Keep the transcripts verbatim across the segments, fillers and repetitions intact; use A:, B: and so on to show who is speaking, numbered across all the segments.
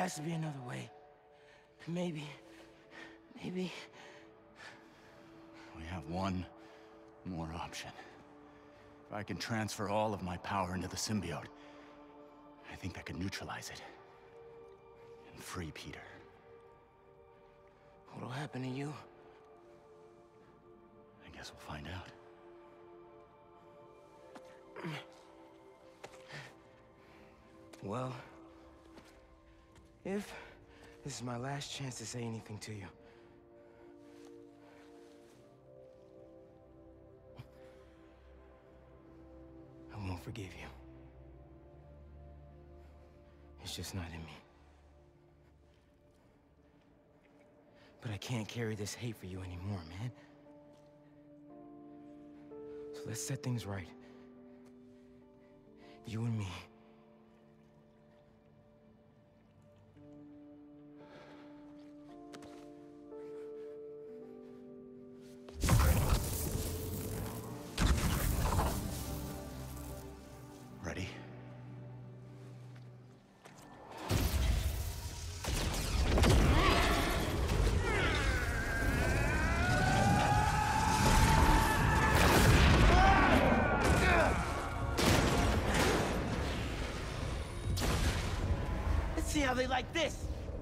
A: has to be another way. Maybe... maybe...
B: We have one more option. If I can transfer all of my power into the symbiote, I think that could neutralize it. And free Peter.
A: What'll happen to you?
B: I guess we'll find out.
A: Well, if this is my last chance to say anything to you, I won't forgive you. It's just not in me. But I can't carry this hate for you anymore, man. So let's set things right. You and me.
B: Ready?
A: Let's see how they like this.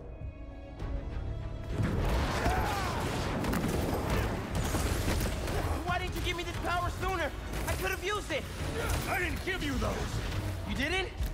A: Why didn't you give me this power sooner? I could have used it.
C: I didn't give you those!
A: You didn't?